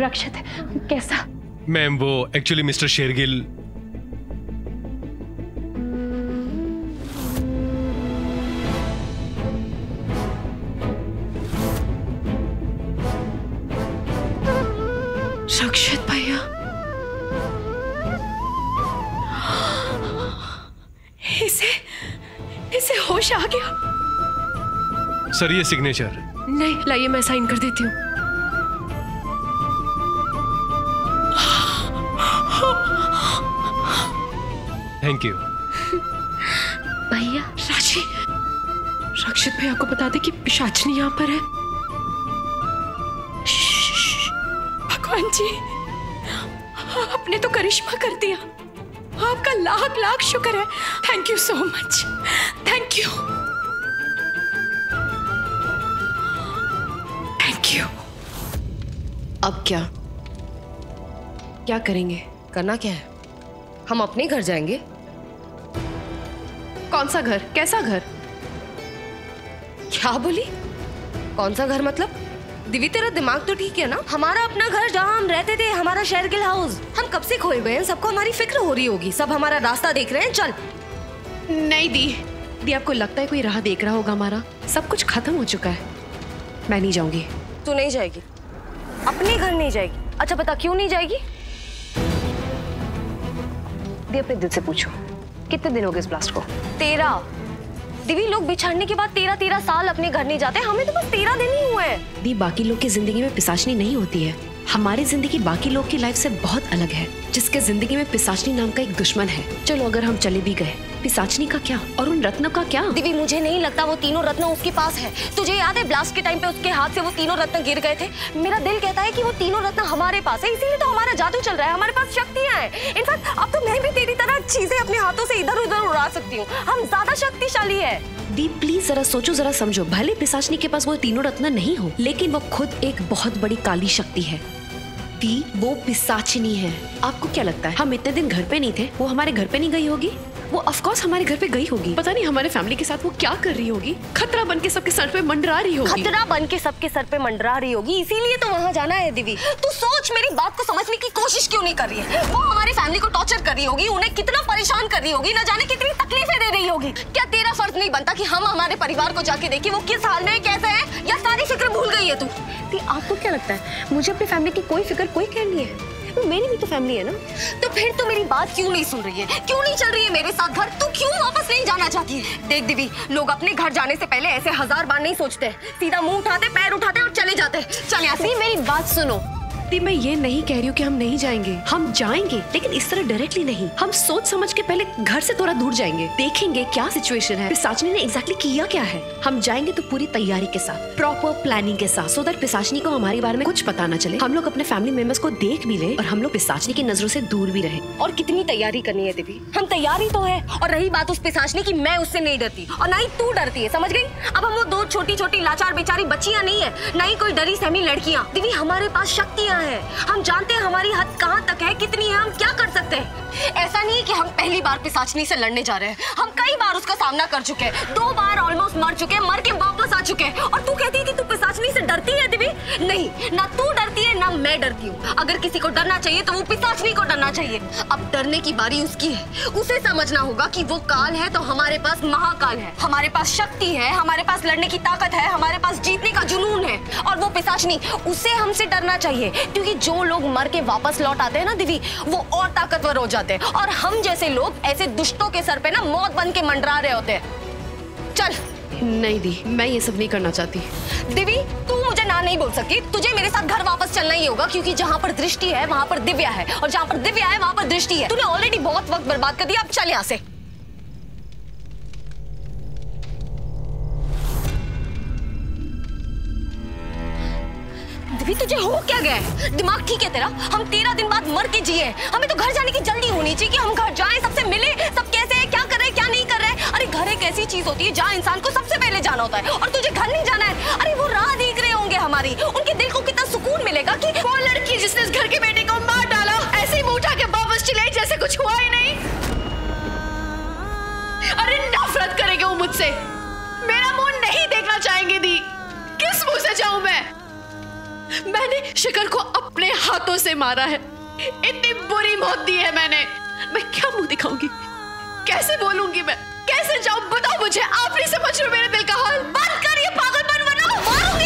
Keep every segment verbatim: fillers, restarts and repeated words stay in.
रक्षित कैसा? मैम वो actually mister Shergill रक्षित भैया, इसे इसे होश आ गया। सर ये सिग्नेचर। नहीं लाइए, मैं साइन कर देती हूँ। थैंक यू भैया। राजी, रक्षित भैया को बता दे कि पिशाचनी यहाँ पर है। भगवान जी, आपने तो करिश्मा कर दिया। आपका लाख लाख शुक्र है। Thank you so much, thank you thank you. अब क्या क्या करेंगे? करना क्या है? हम अपने घर जाएंगे। कौन सा घर? कैसा घर? क्या बोली? कौन सा घर मतलब? दिव्य तेरा दिमाग तो ठीक है ना? हमारा अपना घर जहाँ हम रहते थे, हमारा शेरगिल हाउस। हम कब से खोए हुए हैं, सबको हमारी फिक्र हो रही होगी, सब हमारा रास्ता देख रहे हैं। चल। नहीं दी, दी आपको लगता है कोई राह देख रहा होगा? हमारा सब कुछ खत्म हो चुका है। मैं नहीं जाऊंगी। तू नहीं जाएगी? अपने घर नहीं जाएगी? अच्छा बता क्यों नहीं जाएगी? दी अपने दिल से पूछो, कितने दिन हो गए इस ब्लास्ट को? तेरह। दिवी, लोग बिछड़ने के बाद तेरह तेरह साल अपने घर नहीं जाते, हमें तो बस तेरह दिन ही हुए हैं। दी, बाकी लोग की जिंदगी में पिशाचनी नहीं होती है। हमारी जिंदगी बाकी लोग की लाइफ से बहुत अलग है, जिसके जिंदगी में पिशाचनी नाम का एक दुश्मन है। चलो अगर हम चले भी गए, पिशाचनी का क्या और उन रत्नों का क्या? दिवी, मुझे नहीं लगता वो तीनों रत्न उसके पास है। तुझे याद है ब्लास्ट के टाइम पे उसके हाथ से वो तीनों रत्न गिर गए थे? मेरा दिल कहता है कि वो तीनों रत्न हमारे पास है, इसीलिए तो हमारा जादू चल रहा है, हमारे पास शक्तियां हैं। इनफैक्ट अब तो मैं भी तेरी तरह चीजें अपने हाथों से इधर उधर उड़ा सकती हूँ। हम ज्यादा शक्तिशाली है। दी प्लीज जरा सोचो, जरा समझो। भले पिशाचनी के पास वो तीनों रत्न नहीं हो, लेकिन वो खुद एक बहुत बड़ी काली शक्ति है। दी, वो पिशाचनी है। आपको क्या लगता है हम इतने दिन घर पे नहीं थे, वो हमारे घर पे नहीं गई होगी? वो ऑफ कोर्स हमारे घर पे गई होगी। पता नहीं हमारे फैमिली के साथ वो क्या कर रही होगी। खतरा बन के सबके सर पे मंडरा रही होगी। खतरा बन के सबके सर पे मंडरा रही होगी, इसीलिए तो वहाँ जाना है। दिवी, तू सोच, मेरी बात को समझने की कोशिश क्यों नहीं कर रही है? वो हमारी फैमिली को टॉर्चर कर रही होगी, उन्हें कितना परेशान कर रही होगी, न जाने कितनी तकलीफें दे रही होगी। क्या तेरा फर्ज नहीं बनता कि हम हमारे परिवार को जाके देखें वो किस हाल में, कैसे है? या सारी फिक्र भूल गई है तू? आपको क्या लगता है मुझे अपनी फैमिली की कोई फिक्र कोई कैर नहीं है? तो मेरी भी तो फैमिली है ना। तो फिर तो मेरी बात क्यों नहीं सुन रही है? क्यों नहीं चल रही है मेरे साथ घर? तू क्यों वापस नहीं जाना चाहती है? देख दिवी, लोग अपने घर जाने से पहले ऐसे हजार बार नहीं सोचते, सीधा मुंह उठाते, पैर उठाते और चले जाते। चल यहाँ से। मेरी बात सुनो। दी, मैं ये नहीं कह रही हूँ कि हम नहीं जाएंगे, हम जाएंगे, लेकिन इस तरह डायरेक्टली नहीं। हम सोच समझ के पहले घर से थोड़ा दूर जाएंगे, देखेंगे क्या सिचुएशन है, पिशाचनी ने एग्जैक्टली किया क्या है। हम जाएंगे तो पूरी तैयारी के साथ, प्रॉपर प्लानिंग के साथ, सो दैट पिशाचनी को हमारे बारे में कुछ पता ना चले। हम लोग अपने फैमिली मेंबर्स को देख भी ले और हम लोग पिशाचनी की नजरों से दूर भी रहे। और कितनी तैयारी करनी है दिवी? हम तैयारी तो है। और रही बात उस पिशाचनी की, मैं उससे नहीं डरती और ना ही तू डरती है, समझ गई? अब हम वो दो छोटी छोटी लाचार बेचारी बच्चियां नहीं है, ना ही कोई डरी सहमी लड़कियां। दिवी, हमारे पास शक्तियां हैं, हम जानते हैं हमारी हद कहां तक है, कितनी है, हम क्या कर सकते हैं। ऐसा नहीं है कि हम पहली बार पिशाचनी से लड़ने जा रहे हैं, हम कई बार उसका सामना कर चुके हैं, दो बार ऑलमोस्ट मर चुके हैं, मर के वापस आ चुके हैं। और तू कहती है कि तू पिशाचनी से डरती है दिवी? नहीं, ना तू डरती है ना मैं डरती हूँ। अगर किसी को डरना चाहिए तो वो पिशाचनी को डरना चाहिए। अब डरने की बारी उसकी है, उसे समझना होगा कि वो काल है तो हमारे पास महाकाल है, हमारे पास शक्ति है, हमारे पास लड़ने की ताकत है, हमारे पास जीतने का जुनून है। और वो पिशाचनी, उसे हमसे डरना चाहिए, क्योंकि जो लोग मर के वापस लौट आते हैं ना दिवी, वो और ताकतवर हो जाते हैं, और हम जैसे लोग ऐसे दुष्टों के सर पे ना मौत बन के मंडरा रहे होते हैं। चल। नहीं दी, मैं ये सब नहीं करना चाहती। दिवी, तू मुझे ना नहीं बोल सकती, तुझे मेरे साथ घर वापस चलना ही होगा, क्योंकि जहाँ पर दृष्टि है वहाँ पर दिव्या है, और जहाँ पर दिव्या है वहाँ पर दृष्टि है। तूने ऑलरेडी बहुत वक्त बर्बाद कर दिया, अब चल यहाँ से। दिवी, तुझे हो क्या गया है? दिमाग ठीक है तेरा? हम तेरह दिन बाद मर के जिए, हमें तो घर जाने की जल्दी होनी चाहिए कि हम घर जाएं, सबसे मिले, सब कैसे है, क्या कर रहे हैं, क्या नहीं कर रहे हैं। अरे घर एक ऐसी चीज होती है जहाँ इंसान को सबसे पहले जाना होता है, और तुझे घर नहीं जाना है। अरे वो राह देख रहे होंगे हमारी, उनके दिल को कितना सुकून मिलेगा कि वो लड़की जिसने इस घर के बेटे को मार डाला ऐसे ही मुंह उठा के वापस चले जैसे कुछ हुआ ही नहीं। अरे नफरत करेंगे वो मुझसे, मेरा मुंह नहीं देखना चाहेंगे दी, किस मुंह से जाऊं मैं? मैंने शिखर को अपने हाथों से मारा है। इतनी बुरी मौत दी है मैंने। मैं क्या मुंह दिखाऊंगी, कैसे बोलूंगी, मैं कैसे जाऊं? बताओ मुझे, आप नहीं समझ रहे मेरे दिल का हाल। बंद कर ये पागलपन, वरना मारूंगी।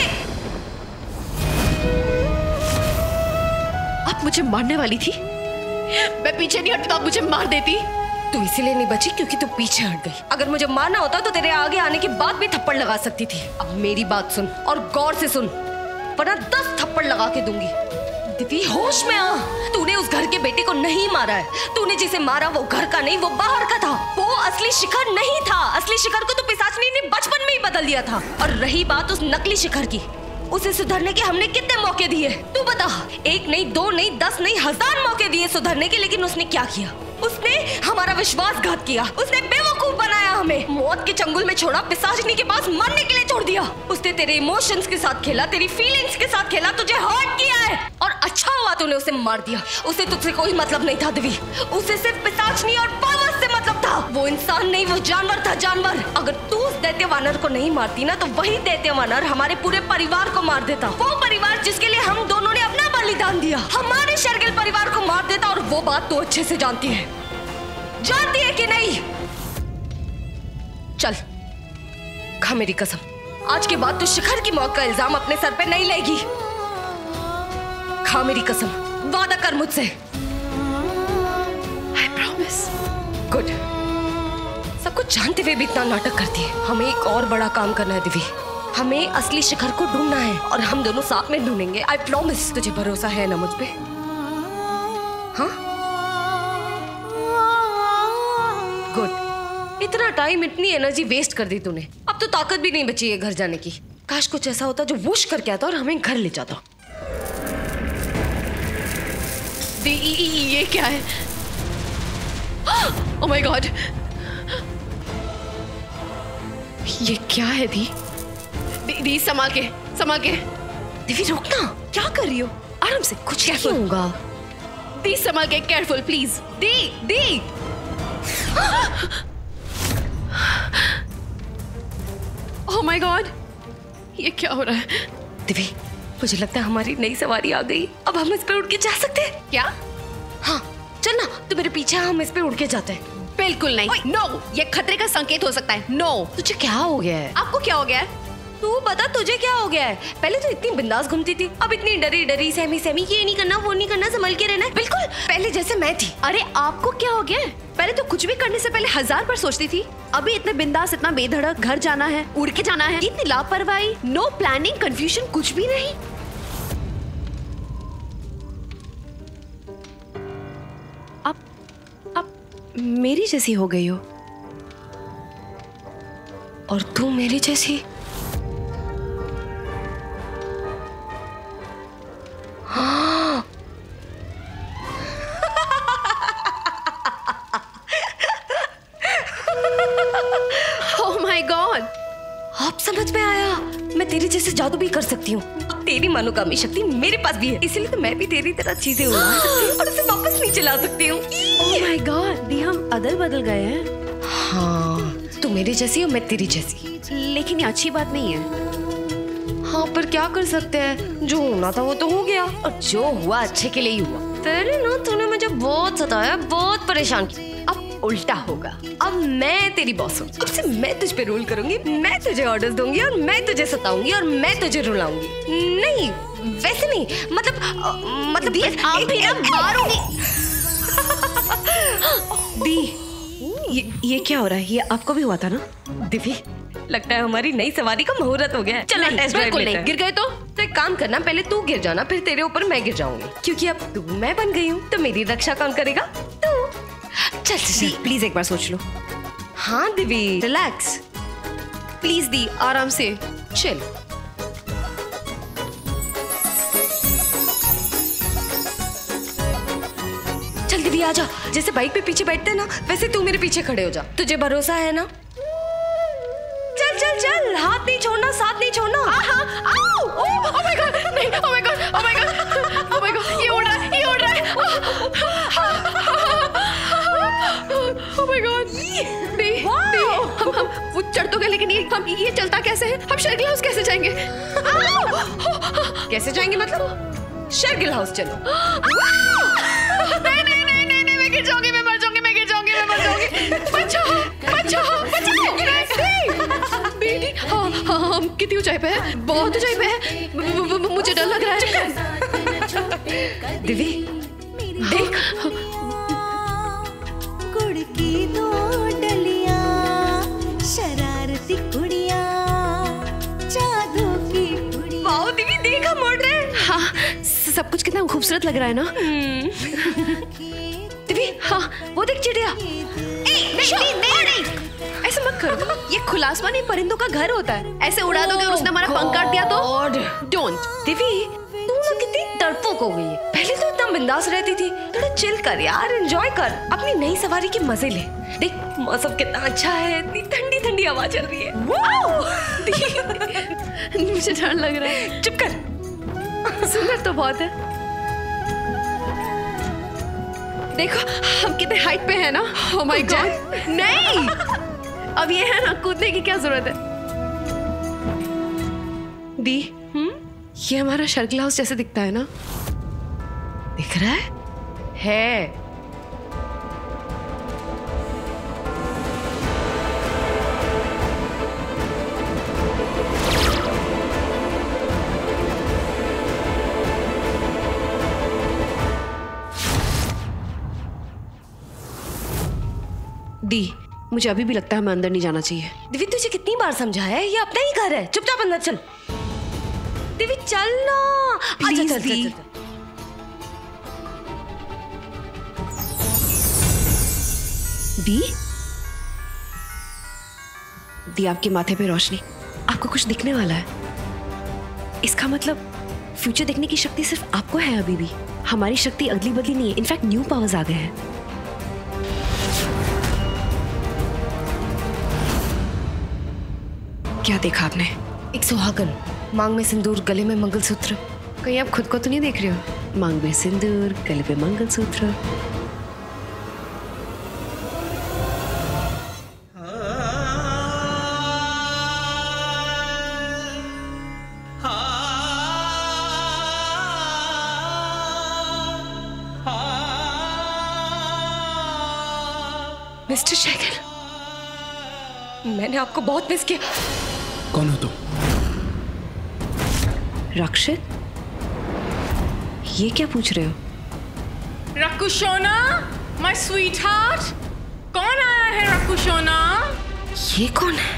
आप मुझे मारने वाली थी, मैं पीछे नहीं हटती तो आप मुझे मार देती। तू इसीलिए नहीं बची क्योंकि तू पीछे हट गई। अगर मुझे मारना होता तो तेरे आगे आने के बाद भी थप्पड़ लगा सकती थी। अब मेरी बात सुन और गौर से सुन, वरना दस थप्पड़ लगा के दूंगी। दिव्य, होश में आ। तूने उस घर के बेटे को नहीं मारा है। तूने जिसे मारा वो घर का नहीं, वो बाहर का था। वो असली शिखर नहीं था। असली शिखर को तो पिशाचनी ने बचपन में ही बदल दिया था। और रही बात उस नकली शिखर की, उसे सुधरने के हमने कितने मौके दिए? तू बता, एक नहीं, दो नहीं, दस नहीं, हजार मौके दिए सुधरने के, लेकिन उसने क्या किया? उसने हमारा विश्वासघात किया। उसने बेवकूफ बनाया हमें, मौत के चंगुल में छोड़ा, पिशाचनी के पास मरने के लिए छोड़ दिया। उसने तेरे इमोशंस के साथ खेला, तेरी फीलिंग्स के साथ खेला, तुझे हर्ट किया है। और अच्छा हुआ तूने उसे मार दिया। उसे तुझसे कोई मतलब नहीं था दिवी। उसे सिर्फ पिशाचनी और पावर्स से मतलब था। वो इंसान नहीं, वो जानवर था, जानवर। अगर तू उस दैत्य वानर को नहीं मारती ना, तो वही दैत्य वानर हमारे पूरे परिवार को मार देता। वो परिवार जिसके लिए हम दोनों ने अपना बलिदान दिया, हमारे शेरगिल परिवार को मार देता। और वो बात तू अच्छे से जानती है, जानती है कि नहीं? चल, खा मेरी कसम, आज के बाद तू शिखर की मौत का इल्जाम अपने सर पे नहीं लेगी। खा मेरी कसम, वादा कर मुझसे। I promise. गुड। सब कुछ जानते हुए भी इतना नाटक करती है। हमें एक और बड़ा काम करना है दिवी। हमें असली शिखर को ढूंढना है और हम दोनों साथ में ढूंढेंगे। I promise. तुझे भरोसा है ना मुझ पे? हाँ, गुड। इतना टाइम, इतनी एनर्जी वेस्ट कर दी तूने। अब तो ताकत भी नहीं बची है घर जाने की। काश कुछ ऐसा होता जो वुश करके आता और हमें घर ले जाता। दी, ये क्या है? Oh my God! ये क्या है दी? दी, दी संभाल के, संभाल के। दिवी रुकना। क्या कर रही हो? आराम से, कुछ क्या होगा? दी संभाल के, केयरफुल प्लीज। दी, दी। Oh my God! ये क्या हो रहा है? दिवी, मुझे लगता है हमारी नई सवारी आ गई। अब हम इस पे उड़ के जा सकते हैं क्या? हाँ, चल ना, तू मेरे पीछे, हम इस पे उड़ के जाते हैं। बिल्कुल नहीं। नो, ये खतरे का संकेत हो सकता है। नो। तुझे क्या हो गया है? आपको क्या हो गया है? तू बता, तुझे क्या हो गया है? पहले तो इतनी बिंदास घूमती थी, अब इतनी डरी डरी, सहमी सहमी, ये नहीं करना, वो नहीं करना, संभल के रहना है। बिल्कुल पहले जैसे मैं थी। अरे आपको क्या हो गया है? पहले तो कुछ भी करने से पहले हजार बार सोचती थी। अभी इतने बिंदास, इतना बेधड़क, घर जाना है, उड़ के जाना है। इतनी लापरवाही, नो प्लानिंग, कंफ्यूजन, कुछ भी नहीं। आप आप मेरी जैसी हो गई हो। और तू मेरी जैसी। हाँ। Oh my God! अब समझ में आया, मैं तेरी जैसे जादू भी कर सकती हूँ। तेरी मनोकामी शक्ति मेरे पास भी है, इसीलिए तो मैं भी तेरी तरह चीजें उड़ा सकती हूँ और उसे वापस नीचे ला सकती हूँ। Oh my God! दी, हम अदल बदल गए हैं। हाँ, तू मेरी जैसी और मैं तेरी जैसी। लेकिन ये अच्छी बात नहीं है। हाँ, पर क्या कर सकते हैं? जो होना था वो तो हो गया, और जो हुआ अच्छे के लिए ही हुआ। तेरे ना तूने मुझे बहुत सताया, बहुत परेशान किया। अब उल्टा होगा। अब मैं तेरी बॉस हूँ। अब से मैं तुझ पे रूल करूंगी, मैं तुझे ऑर्डर्स दूंगी और मैं तुझे सताऊंगी और मैं तुझे रुलाऊंगी। नहीं, वैसे नहीं, मतलब अ, मतलब दी, आप भी ना मारूंगी। दी, ये ये क्या हो रहा है? ये आपको भी हुआ था ना? दिव्य, लगता है हमारी नई सवारी का मुहूर्त हो गया है। चल टेस्ट ड्राइव बिल्कुल लेते नहीं। हैं। गिर गए तो? तो एक काम करना, पहले तू गिर जाना, फिर तेरे ऊपर मैं गिर जाऊंगी, क्योंकि अब तू मैं बन गई हूँ, तो मेरी रक्षा कौन करेगा? तू। चल दी, प्लीज एक बार सोच लो। हाँ दिव्य, रिलैक्स प्लीज दी, आराम से। चल। चल दिव्य, आजा। जैसे बाइक पे पीछे बैठते हैं ना, वैसे तू मेरे पीछे खड़े हो जा। तुझे भरोसा है ना? चल चल चल, हाथ नहीं छोड़ना, साथ नहीं छोड़ना। Oh my God! नहीं, oh my God! Oh my God! Oh my God! ये उड़ रहा है, ये उड़ रहा है। ओह माय गॉड! दी, दी, हम हम वो चढ़ तो गए, लेकिन ये हम ये चलता पता कैसे है? हम शेरगिल हाउस कैसे जाएंगे? कैसे जाएंगे मतलब? शेरगिल हाउस चलो। नहीं नहीं नहीं नहीं नहीं मैं गिर जाऊंगी, मैं मर जाऊंगी, मैं गिर जाऊंगी, मैं मर जाऊंगी। बचाओ बचाओ बचाओ। दीदी हाँ हाँ हम कितनी ऊंचाई पे है? बहुत ऊंचाई पे है, मुझे डर लग रहा है। दिव्य देख, गुड़ की दो डलियां, शरारती कुड़ियां, जादू की कुड़ियां। वाओ दिव्य देख हम उड़ रहे हैं। हाँ सब कुछ कितना खूबसूरत लग रहा है ना। दिव्य हाँ वो देख चिड़िया। नहीं नहीं नहीं नहीं ऐसे मत करो, ये खुला आसमान ही परिंदों का घर होता है। ऐसे उड़ा दोगे और उसने हमारा पंख काट दिया तो डोंट। दिव्य तू ना कितनी डरपोक हो गई है। पहले तो इतना बिंदास रहती थी, थोड़ा चिल कर यार, एंजॉय कर अपनी नई सवारी के मजे ले। देख मौसम कितना अच्छा है, इतनी ठंडी ठंडी हवा चल रही है। मुझे डर लग रहा है। चुप कर। सुंदर तो बहुत है। देखो हम कितने हाइट पे हैं ना। ओह माय गॉड नहीं अब ये है ना, कूदने की क्या जरूरत है? दी हम्म ये हमारा शेरगिल हाउस जैसे दिखता है ना? दिख रहा है? है दी मुझे अभी भी लगता है हमें अंदर नहीं जाना चाहिए। दिव्य तुझे कितनी बार समझाया है, ये अपना ही घर है, चुपचाप अंदर चल। दिव्य चल ना। Please, अच्छा, चल, दी। चल, चल, चल। दी दी आपके माथे पे रोशनी, आपको कुछ दिखने वाला है। इसका मतलब फ्यूचर देखने की शक्ति सिर्फ आपको है अभी भी। हमारी शक्ति अगली बदली नहीं है, इनफैक्ट न्यू पावर्स आ गए हैं। क्या देखा आपने? एक सुहागन, मांग में सिंदूर, गले में मंगलसूत्र। कहीं आप खुद को तो नहीं देख रहे हो? मांग में सिंदूर, गले पे मंगलसूत्र। मिस्टर शेरगिल, मैंने आपको बहुत मिस किया। कौन हो तुम? रक्षित, ये क्या पूछ रहे हो? रकुशोना, माय स्वीटहार्ट, कौन आया है रकुशोना? ये कौन है?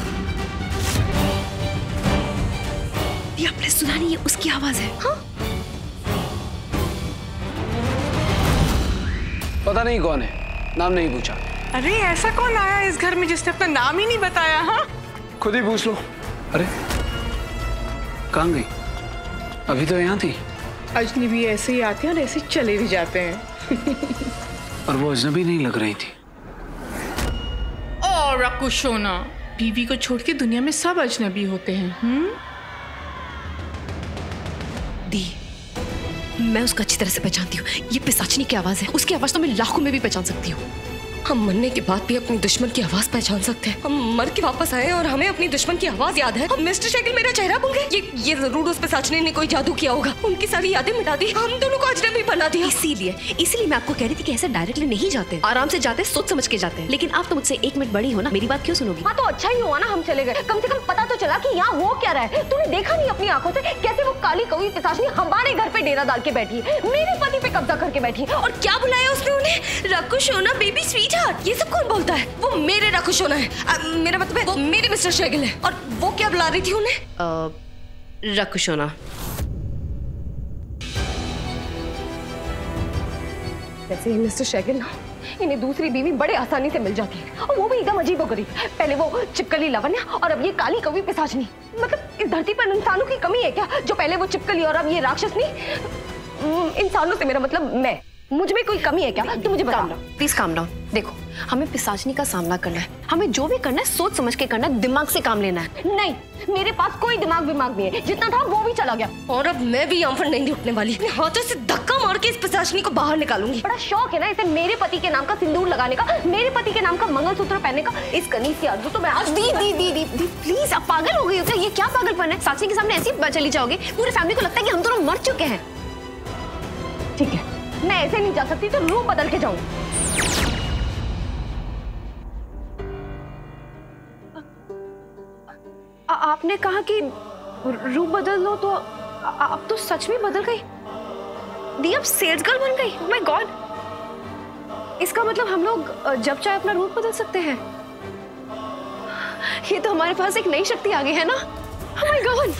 ये आपने सुना नहीं, ये उसकी आवाज है। हाँ? पता नहीं कौन है, नाम नहीं पूछा। अरे ऐसा कौन आया इस घर में जिसने अपना नाम ही नहीं बताया? हाँ खुद ही पूछ लो। अरे कहाँ गई? अभी तो यहाँ थी। अजनबी ऐसे ही आते हैं और ऐसे ही चले भी जाते हैं। और वो अजनबी नहीं लग रही थी। ओ रकुशोना, बीवी को छोड़ के दुनिया में सब अजनबी होते हैं। हम्म दी, मैं उसको अच्छी तरह से पहचानती हूँ। ये पिशाचनी की आवाज है, उसकी आवाज तो मैं लाखों में भी पहचान सकती हूँ। हम मरने के बाद भी अपनी दुश्मन की आवाज पहचान सकते हैं। हम मर के वापस आए और हमें अपनी दुश्मन की आवाज याद है। अब मिस्टर शेरगिल मेरा चेहरा भूल गए। ये ये जरूर उस पिशाचनी ने कोई जादू किया होगा, उनकी सारी यादें मिटा दी, हम दोनों को अजनबी बना दिया। इसीलिए इसीलिए मैं आपको कह रही थी कि ऐसे डायरेक्टली नहीं जाते, आराम से जाते, सोच समझ के जाते हैं। लेकिन आप तो मुझसे एक मिनट बड़ी हो ना, मेरी बात क्यों सुनोगी? हाँ तो अच्छा ही हुआ ना हम चले गए, कम से कम पता तो चला कि यहाँ हो क्या रहा है। तूने देखा नहीं अपनी आंखों से कैसे वो काली कौवी पिशाचनी हमारे घर पे डेरा डाल के बैठी है, मेरे पति पे कब्जा करके बैठी है। और क्या बुलाया उसने उन्हें? रकुशोना, बेबी स्वीटहार्ट। ये सब कौन बोलता है? वो मेरे रकुशोना है, आ, मेरा मतलब है वो मेरे मिस्टर शेरगिल है। और वो क्या बुला रही थी उन्हें? रकुशोना। वैसे ही मिस्टर शेरगिल ना, इन्हें दूसरी बीवी बड़े आसानी से मिल जाती है, और वो भी एकदम अजीबोगरीब। पहले वो चिपकली लवण्या और अब ये काली कौवी पिशाचनी। मतलब इस धरती पर इंसानों की कमी है क्या, जो पहले वो चिपकली और अब ये राक्षसनी? इंसानों से मेरा मतलब मैं, मुझ में कोई कमी है क्या? तो मुझे बता। Please calm down. देखो हमें पिशाचनी का सामना करना है। हमें जो भी करना है सोच समझ के करना है, दिमाग से काम लेना है। नहीं, मेरे पास कोई दिमाग दिमाग नहीं है, जितना था वो भी चला गया और अब मैं भी यहाँ पर नहीं उठने वाली। अपने हाथों से धक्का मार के इस पिशाचनी को बाहर निकालूंगी। बड़ा शौक है ना इसे मेरे पति के नाम का सिंदूर लगाने का, मेरे पति के नाम का मंगलसूत्र पहनने का। इस कनी से आजू तो मैं आज दी दी दी दी दी प्लीज, आप पागल हो गई हो क्या? ये क्या पागलपन है? साक्षी के सामने ऐसी चली जाओगे, पूरी फैमिली को लगता है कि हम दोनों मर चुके हैं। ठीक है, मैं ऐसे नहीं जा सकती तो रूप बदल के जाऊंगी। आपने कहा कि रूप बदल लो, तो आप तो सच में बदल गई दी, अब सेल्स गर्ल बन गई। ओह माय गॉड, इसका मतलब हम लोग जब चाहे अपना रूप बदल सकते हैं। ये तो हमारे पास एक नई शक्ति आ गई है ना। Oh my God,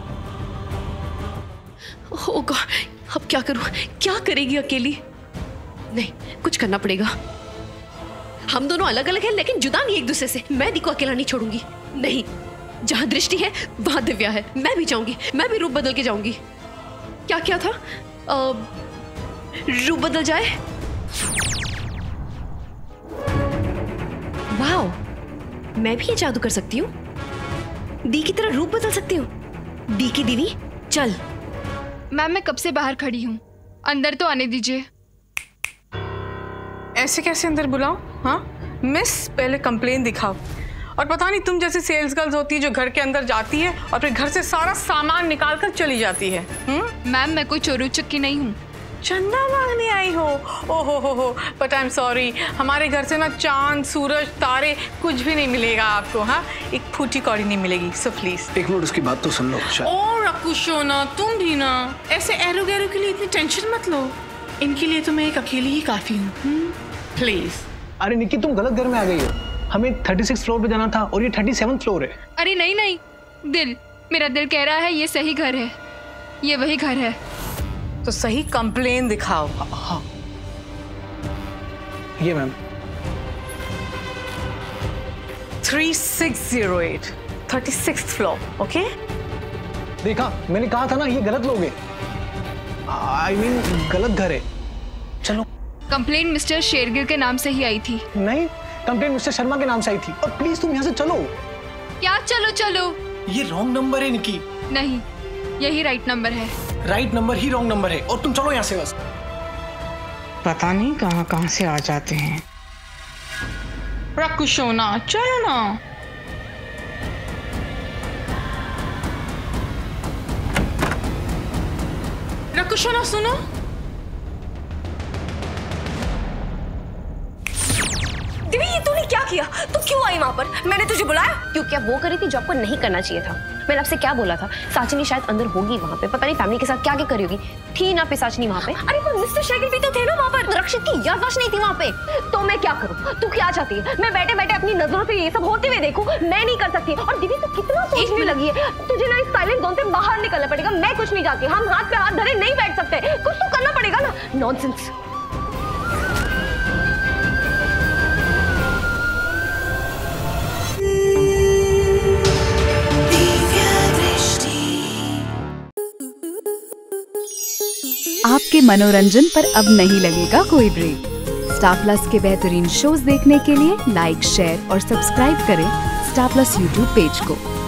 oh God, अब क्या करूं? क्या करेगी अकेली? नहीं, कुछ करना पड़ेगा। हम दोनों अलग अलग हैं लेकिन जुदा नहीं एक दूसरे से। मैं दी को अकेला नहीं छोड़ूंगी। नहीं, जहां दृष्टि है वहां दिव्या है। मैं भी जाऊंगी, मैं भी रूप बदल के जाऊंगी। क्या क्या था? आ, रूप बदल जाए। वाओ, मैं भी ये जादू कर सकती हूँ। दी की तरह रूप बदल सकती हूँ। दी की दीदी चल। मैम मैं कब से बाहर खड़ी हूँ, अंदर तो आने दीजिए। ऐसे कैसे अंदर बुलाओ? हाँ मिस, पहले कंप्लेन दिखाओ। और पता नहीं तुम जैसी सेल्स गर्ल्स होती है जो घर के अंदर जाती है और फिर घर से सारा सामान निकाल कर चली जाती है। मैम मैं कोई चोरी उचक्की नहीं हूँ। चंदा मांगने आई हो? ओहो हो हो, बट आई एम सॉरी, हमारे घर से ना चांद सूरज तारे कुछ भी नहीं मिलेगा आपको। हाँ, एक फूटी कौड़ी नहीं मिलेगी। सो प्लीज एक मिनट उसकी बात तो सुन लो। और रकुशो ना, तुम भी ना ऐसे एरो गैरो के लिए इतनी टेंशन मत लो। इनके लिए तो मैं एक अकेली ही काफी हूँ। प्लीज। अरे निक्की, तुम गलत घर में आ गई हो। हमें छत्तीस फ्लोर पे जाना था और ये सैंतीस फ्लोर है। अरे नहीं नहीं, दिल, मेरा दिल कह रहा है ये सही घर है, ये वही घर है। तो सही कंप्लेन दिखाओ। हाँ ये ma'am. Three six zero eight, thirty six floor. Okay, देखा, मैंने कहा था ना ये गलत लोग हैं। आई मीन गलत घर है। चलो। कंप्लेन मिस्टर शेरगिल के नाम से ही आई थी। नहीं, कंप्लेन मिस्टर शर्मा के नाम से आई थी। और प्लीज तुम यहाँ से चलो। क्या चलो चलो? ये रॉन्ग नंबर है निकी। नहीं, यही राइट नंबर है। राइट नंबर ही रॉन्ग नंबर है और तुम चलो यहाँ से बस। पता नहीं कहाँ कहाँ से आ जाते हैं। रकुशोना चलो ना। रकुशोना सुनो। दिव्या, ये तूने क्या किया? तू क्यों आई वहाँ पर? मैंने तुझे बुलाया? क्योंकि अब वो करी थी जो आपको नहीं करना चाहिए था। मैंने आपसे क्या बोला था? साचनी शायद अंदर होगी वहाँ पे, पता नहीं फैमिली के साथ क्या क्या करी होगी। थी ना पिशाचनी वहाँ पे? अरे पर मिस्टर शेरगिल भी तो थे ना वहाँ पर। रक्षित की याददाश्त नहीं थी वहाँ पे। तो मैं क्या करूँ? तू क्या चाहती है? मैं बैठे बैठे अपनी नजरों से ये सब होते हुए देखूं? मैं नहीं कर सकती। और दीदी तू कितना सोचने लगी है। तुझे ना इस साइलेंट जोन से बाहर निकलना पड़ेगा। मैं कुछ नहीं चाहती। हम हाथ पे हाथ धरे नहीं बैठ सकते। कुछ तो करना पड़ेगा ना। नॉनसेंस। आपके मनोरंजन पर अब नहीं लगेगा कोई ब्रेक। स्टार प्लस के बेहतरीन शोज देखने के लिए लाइक, शेयर और सब्सक्राइब करें स्टार प्लस यूट्यूब पेज को।